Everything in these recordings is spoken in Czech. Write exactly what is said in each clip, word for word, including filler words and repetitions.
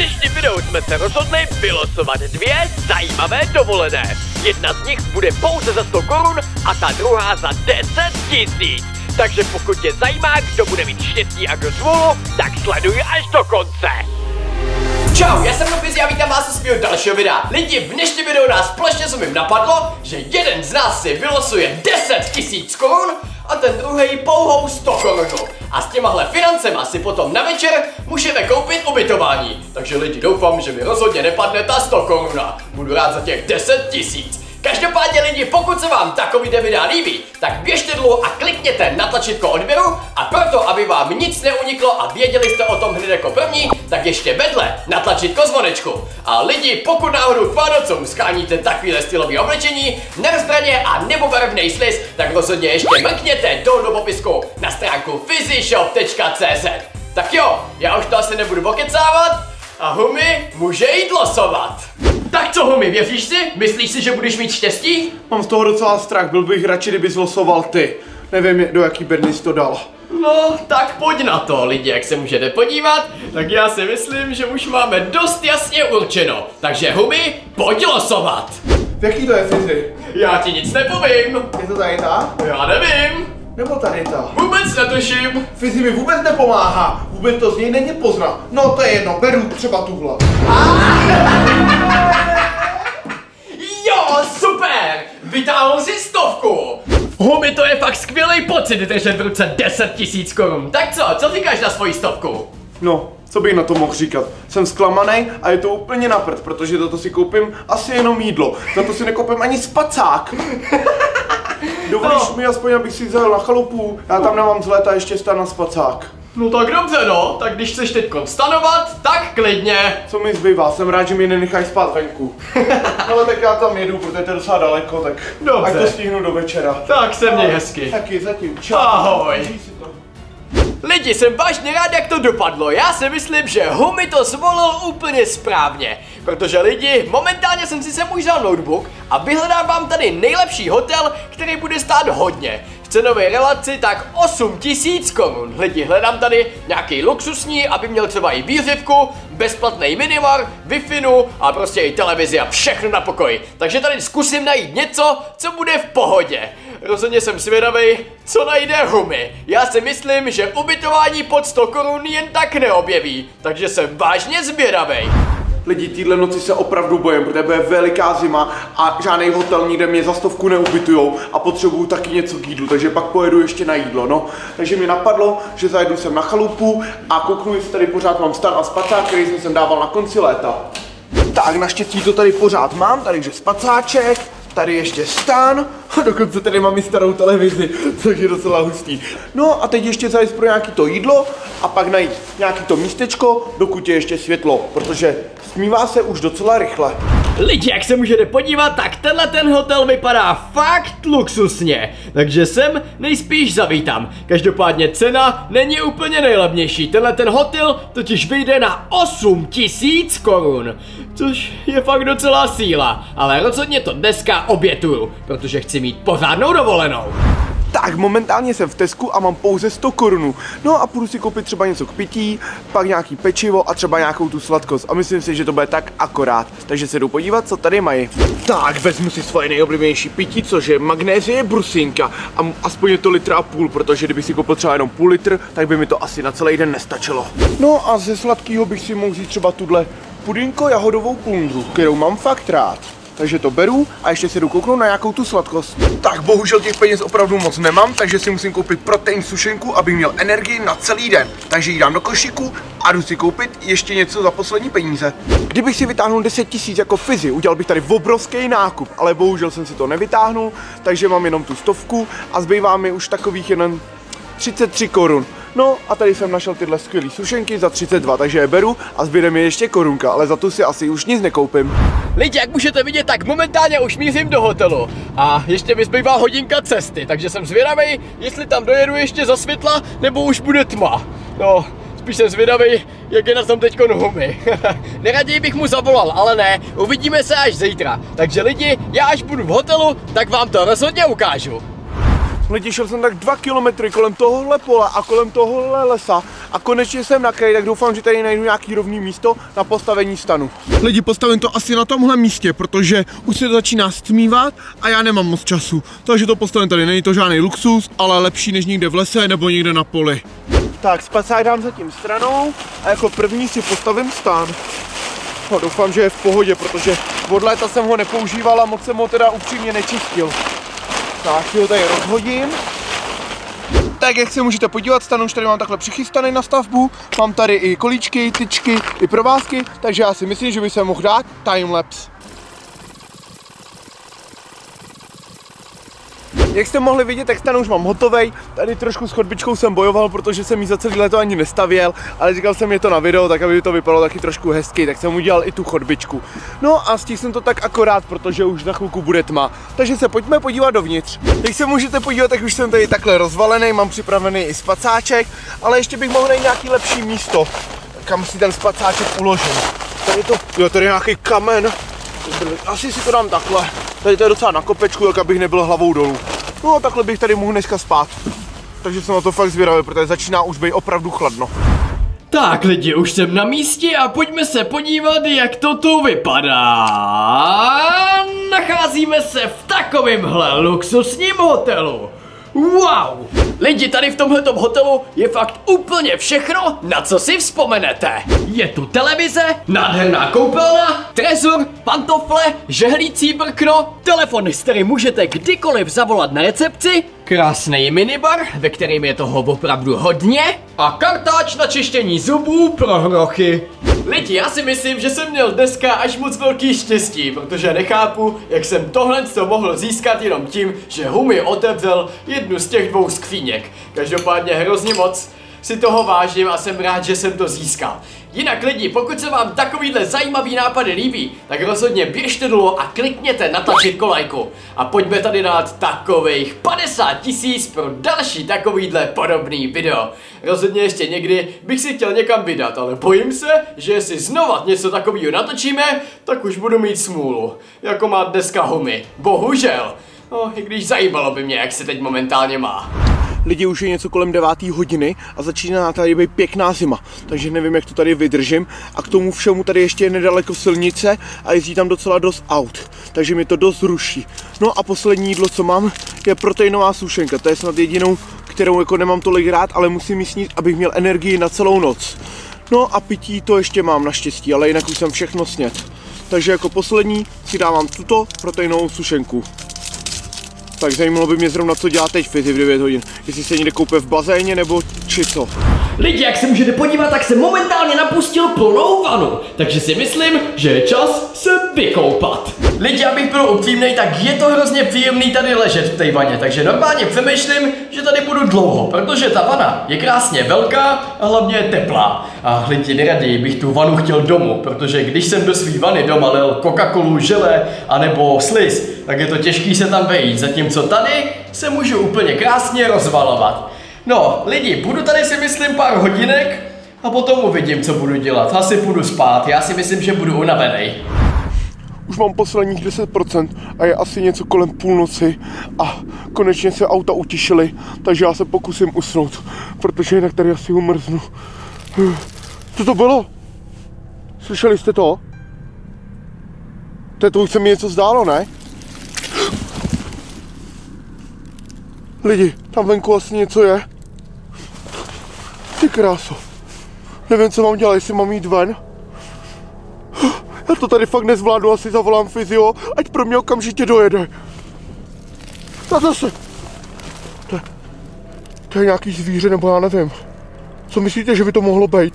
dnešním videu jsme se rozhodli vylosovat dvě zajímavé dovolené. Jedna z nich bude pouze za sto korun a ta druhá za deset tisíc. Takže pokud tě zajímá, kdo bude mít štěstí a kdo zvůlu, tak sleduj až do konce. Čau, já jsem Fizi a vítám vás u svého dalšího videa. Lidi, v dnešním videu nás společně se mi napadlo, že jeden z nás si vylosuje deset tisíc korun a ten druhý pouhou sto korun. A s těmahle financema si potom na večer můžeme koupit ubytování. Takže lidi, doufám, že mi rozhodně nepadne ta sto koruna. Budu rád za těch deset tisíc. Každopádně lidi, pokud se vám takovýhle videa líbí, tak běžte dolů a klikněte na tlačítko odběru a proto, aby vám nic neuniklo a věděli jste o tom hned jako první, tak ještě vedle na tlačítko zvonečku. A lidi, pokud náhodou k Vánocům sháníte takovýhle stylový oblečení, nerozbraně a nebo barevnej sliz, tak rozhodně ještě mrkněte dolů do popisku na stránku fizyshop tečka cé zet. Tak jo, já už to asi nebudu pokecávat a Humi může jít losovat. Tak co, Humi, věříš si? Myslíš si, že budeš mít štěstí? Mám z toho docela strach, byl bych radši, kdybys losoval ty. Nevím, do jaký bedny jsi to dal. No, tak pojď na to, lidi, jak se můžete podívat, tak já si myslím, že už máme dost jasně určeno. Takže Humi, pojď losovat. V jaký to je, Fizi? Já ti nic nepovím. Je to tady ta? Já nevím. Nebo tady ta? Vůbec netuším. Fizi mi vůbec nepomáhá, vůbec to z něj není poznat. No to je jedno, beru třeba tuhle. Jo, super! Vytáhl si stovku! Humi, to je fakt skvělý pocit držet v ruce deset tisíc korun. Tak co, co říkáš na svoji stovku? No, co bych na to mohl říkat? Jsem zklamaný a je to úplně na prd, protože za to si koupím asi jenom jídlo. Za to si nekoupím ani spacák. Dovolíš no. mi aspoň, abych si zajel na chalupu? Já tam nemám z léta ještě stan na spacák. No tak dobře no, tak když chceš teď stanovat, tak klidně. Co mi zbývá, jsem rád, že mi nenecháš spát venku. Ale tak já tam jedu, protože to je docela daleko, tak dobře. Ať to stihnu do večera. Tak se měj hezky. Taky zatím, čau. Ahoj. Lidi, jsem vážně rád, jak to dopadlo. Já si myslím, že Humi to zvolil úplně správně. Protože lidi, momentálně jsem si sem už vzal notebook a vyhledávám tady nejlepší hotel, který bude stát hodně. V cenové relaci tak osm tisíc korun. Lidi, hledám tady nějaký luxusní, aby měl třeba i výřivku, bezplatný minimar, Wi-Fi a prostě i televizi a všechno na pokoji. Takže tady zkusím najít něco, co bude v pohodě. Rozhodně jsem zvědavej, co najde Humi. Já si myslím, že ubytování pod sto korun jen tak neobjeví, takže jsem vážně zvědavej. Lidi, týhle noci se opravdu bojím, protože bude veliká zima a žádný hotel nikde mě za stovku neubytujou a potřebuju taky něco k jídlu, takže pak pojedu ještě na jídlo, no. Takže mi napadlo, že zajedu sem na chalupu a kouknu, jestli tady pořád mám stan a spacák, který jsem sem dával na konci léta. Tak, naštěstí to tady pořád mám, tady že spacáček, tady ještě stan, a dokonce tady mám i starou televizi, což je docela hustý. No a teď ještě zajít pro nějaký to jídlo a pak najít nějaký to místečko, dokud je ještě světlo, protože smívá se už docela rychle. Lidi, jak se můžete podívat, tak tenhle ten hotel vypadá fakt luxusně, takže sem nejspíš zavítám. Každopádně cena není úplně nejlevnější, tenhle ten hotel totiž vyjde na osm tisíc korun, což je fakt docela síla, ale rozhodně to dneska obětuju, protože chci mít pořádnou dovolenou. Tak, momentálně jsem v Tesku a mám pouze sto korun. No a půjdu si koupit třeba něco k pití, pak nějaký pečivo a třeba nějakou tu sladkost. A myslím si, že to bude tak akorát. Takže se jdu podívat, co tady mají. Tak, vezmu si svoje nejoblíbenější pití, což je magnézie brusinka. A aspoň je to litr a půl, protože kdyby si koupil třeba jenom půl litr, tak by mi to asi na celý den nestačilo. No a ze sladkého bych si mohl vzít třeba tuhle pudinko jahodovou plundru, kterou mám fakt rád. Takže to beru a ještě si jdu kouknout na nějakou tu sladkost. Tak bohužel těch peněz opravdu moc nemám, takže si musím koupit protein sušenku, abych měl energii na celý den. Takže ji dám do košíku a jdu si koupit ještě něco za poslední peníze. Kdybych si vytáhnul deset tisíc jako Fizi, udělal bych tady obrovský nákup, ale bohužel jsem si to nevytáhnul, takže mám jenom tu stovku a zbývá mi už takových jen třicet tři korun. No a tady jsem našel tyhle skvělé sušenky za třicet dva, takže je beru a zbyde mi ještě korunka, ale za tu si asi už nic nekoupím. Lidi, jak můžete vidět, tak momentálně už mířím do hotelu a ještě mi zbývá hodinka cesty, takže jsem zvědavej, jestli tam dojedu ještě za světla, nebo už bude tma. No, spíš jsem zvědavej, jak je na tom teďko Humi. Neraději bych mu zavolal, ale ne, uvidíme se až zítra. Takže lidi, já až budu v hotelu, tak vám to rozhodně ukážu. Lidi, šel jsem tak dva kilometry kolem tohohle pola a kolem tohohle lesa a konečně jsem na kraji, tak doufám, že tady najdu nějaký rovný místo na postavení stanu. Lidi, postavím to asi na tomhle místě, protože už se to začíná stmívat a já nemám moc času. Takže to postavím tady, není to žádný luxus, ale lepší než někde v lese nebo někde na poli. Tak, spacák dám za tím stranou a jako první si postavím stan. No, doufám, že je v pohodě, protože od léta jsem ho nepoužíval a moc jsem ho teda upřímně nečistil. Tak, si ho tady rozhodím. Tak, jak se můžete podívat, stan už tady mám takhle přichystaný na stavbu. Mám tady i kolíčky, tyčky, i provázky, takže já si myslím, že by se mohl dát timelapse. Jak jste mohli vidět, tak stan už mám hotovej. Tady trošku s chodbičkou jsem bojoval, protože jsem ji za celý léto ani nestavěl, ale říkal jsem, je to na video, tak aby to vypadalo taky trošku hezky, tak jsem udělal i tu chodbičku. No a stihl jsem to tak akorát, protože už za chvilku bude tma. Takže se pojďme podívat dovnitř. Jak se můžete podívat, tak už jsem tady takhle rozvalený, mám připravený i spacáček, ale ještě bych mohl najít nějaký lepší místo, kam si ten spacáček uložím. Tady to, jo, tady je nějaký kamen. Asi si to dám takhle. Tady to je docela na kopečku, tak abych nebyl hlavou dolů. No a takhle bych tady mohl dneska spát. Takže jsem na to fakt zvědavý, protože začíná už být opravdu chladno. Tak lidi, už jsem na místě a pojďme se podívat, jak to tu vypadá. Nacházíme se v takovémhle luxusním hotelu. Wow! Lidi, tady v tomhletom hotelu je fakt úplně všechno, na co si vzpomenete. Je tu televize, nádherná koupelna, trezor, pantofle, žehlící brkno, telefon, s kterým můžete kdykoliv zavolat na recepci, krásný minibar, ve kterém je toho opravdu hodně, a kartáč na čištění zubů pro hrochy. Lidi, já si myslím, že jsem měl dneska až moc velký štěstí, protože nechápu, jak jsem tohle co mohl získat jenom tím, že Humi otevřel jednu z těch dvou skříněk. Každopádně hrozně moc si toho vážím a jsem rád, že jsem to získal. Jinak lidi, pokud se vám takovýhle zajímavý nápady líbí, tak rozhodně běžte dolů a klikněte na tlačítko lajku. A pojďme tady dát takových padesát tisíc pro další takovýhle podobný video. Rozhodně ještě někdy bych si chtěl někam vydat, ale bojím se, že jestli znova něco takového natočíme, tak už budu mít smůlu. Jako má dneska Humi. Bohužel. No, i když zajímalo by mě, jak se teď momentálně má. Lidi, už je něco kolem deváté hodiny a začíná tady být pěkná zima, takže nevím, jak to tady vydržím. A k tomu všemu tady ještě je nedaleko silnice a jezdí tam docela dost aut, takže mi to dost ruší. No a poslední jídlo, co mám, je proteinová sušenka. To je snad jedinou, kterou jako nemám tolik rád, ale musím ji snít, abych měl energii na celou noc. No a pití to ještě mám naštěstí, ale jinak už jsem všechno snět. Takže jako poslední si dávám tuto proteinovou sušenku. Tak zajímalo by mě zrovna, co dělá teď Fizzy v devět hodin. Jestli se někde koupe v bazéně nebo či co. Lidi, jak se můžete podívat, tak jsem momentálně napustil plnou vanu. Takže si myslím, že je čas se vykoupat. Lidi, abych byl upřímnej, tak je to hrozně příjemný tady ležet v té vaně. Takže normálně přemýšlím, že tady budu dlouho, protože ta vana je krásně velká a hlavně je teplá. A lidi, nejraději bych tu vanu chtěl domů, protože když jsem do svý vany doma lil Coca-Colu, žele anebo sliz, tak je to těžký se tam vejít. Zatímco tady se můžu úplně krásně rozvalovat. No, lidi, budu tady si myslím pár hodinek a potom uvidím, co budu dělat. Asi půjdu spát, já si myslím, že budu unavený. Už mám posledních deset procent a je asi něco kolem půlnoci a konečně se auta utišily, takže já se pokusím usnout, protože jinak tady asi umrznu. Co to bylo? Slyšeli jste to? To, to už se mi něco zdálo, ne? Lidi, tam venku asi něco je. Ty kráso. Nevím, co mám dělat, jestli mám jít ven. Já to tady fakt nezvládnu, asi zavolám fyzio, ať pro mě okamžitě dojede. A zase. To, to je nějaký zvíře, nebo já nevím. Co myslíte, že by to mohlo být?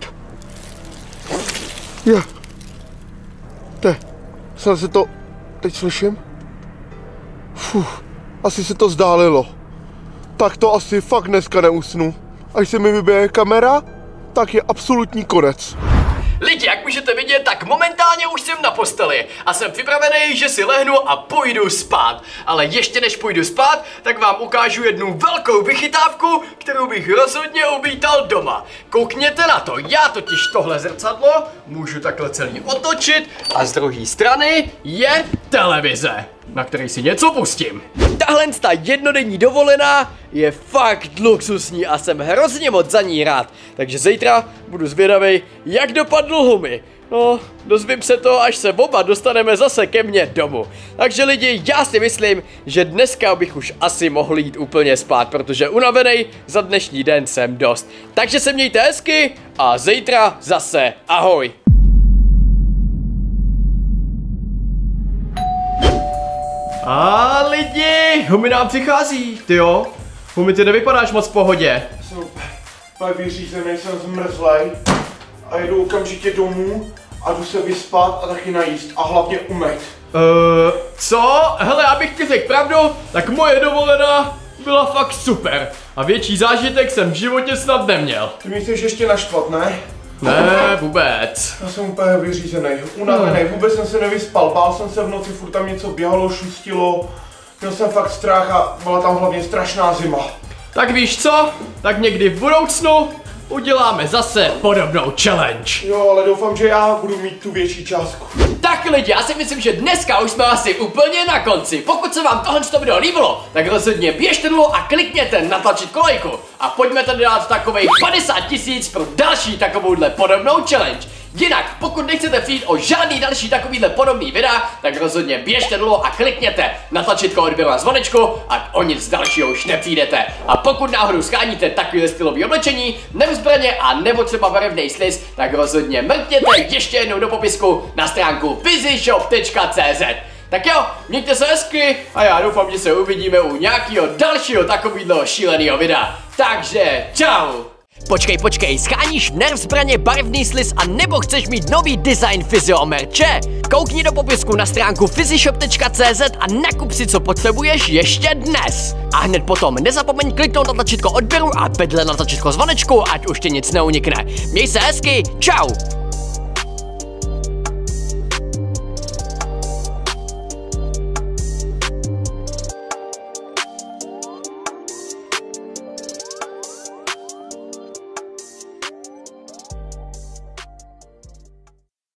Je. To je. Snad se to teď slyším? Fuh, asi se to zdálilo. Tak to asi fakt dneska neusnu. Až se mi vybije kamera, tak je absolutní konec. Lidi, jak můžete vidět, tak momentálně už jsem na posteli a jsem připravený, že si lehnu a půjdu spát. Ale ještě než půjdu spát, tak vám ukážu jednu velkou vychytávku, kterou bych rozhodně uvítal doma. Koukněte na to, já totiž tohle zrcadlo můžu takhle celý otočit a z druhé strany je televize. na který si něco pustím. Tahle ta jednodenní dovolená je fakt luxusní a jsem hrozně moc za ní rád. Takže zítra budu zvědavej, jak dopadl Humi. No, dozvím se to, až se oba dostaneme zase ke mně domů. Takže lidi, já si myslím, že dneska bych už asi mohl jít úplně spát, protože unavenej za dnešní den jsem dost. Takže se mějte hezky a zítra zase ahoj. A lidi, Humi nám přichází, tyjo. Humi, ty nevypadáš moc v pohodě. Jsem úplně vyřízený, jsem zmrzlej a jedu okamžitě domů a jdu se vyspat a taky najíst a hlavně umýt. Uh, co? Hele, abych ti řekl pravdu, tak moje dovolená byla fakt super. A větší zážitek jsem v životě snad neměl. Ty mi chceš ještě naštvat, ne? Ne, vůbec. Já jsem úplně vyřízený, unavený, vůbec jsem se nevyspal, bál jsem se v noci, furt tam něco běhalo, šustilo. Měl jsem fakt strach a byla tam hlavně strašná zima. Tak víš co? Tak někdy v budoucnu uděláme zase podobnou challenge. Jo, ale doufám, že já budu mít tu větší částku. Tak lidi, já si myslím, že dneska už jsme asi úplně na konci. Pokud se vám tohle video líbilo, tak rozhodně běžte dolů a klikněte na tlačítko lajku. A pojďme tady dát takových padesát tisíc pro další takovouhle podobnou challenge. Jinak, pokud nechcete přijít o žádný další takovýhle podobný videa, tak rozhodně běžte dolů a klikněte na tlačítko odběru a zvonečku, ať o nic dalšího už nepřijdete. A pokud náhodou scháníte takovýhle stylový oblečení, nebo zbraně a nebo třeba barevný sliz, tak rozhodně mrkněte ještě jednou do popisku na stránku fizyshop tečka cé zet. Tak jo, mějte se hezky a já doufám, že se uvidíme u nějakého dalšího takovýhle šíleného videa. Takže čau! Počkej, počkej, scháníš nerv, zbraně, barevný sliz a nebo chceš mít nový design fyzio merče? Koukni do popisku na stránku fizyshop tečka cé zet a nakup si, co potřebuješ ještě dnes. A hned potom nezapomeň kliknout na tlačítko odběru a vedle na tlačítko zvonečku, ať už ti nic neunikne. Měj se hezky, čau!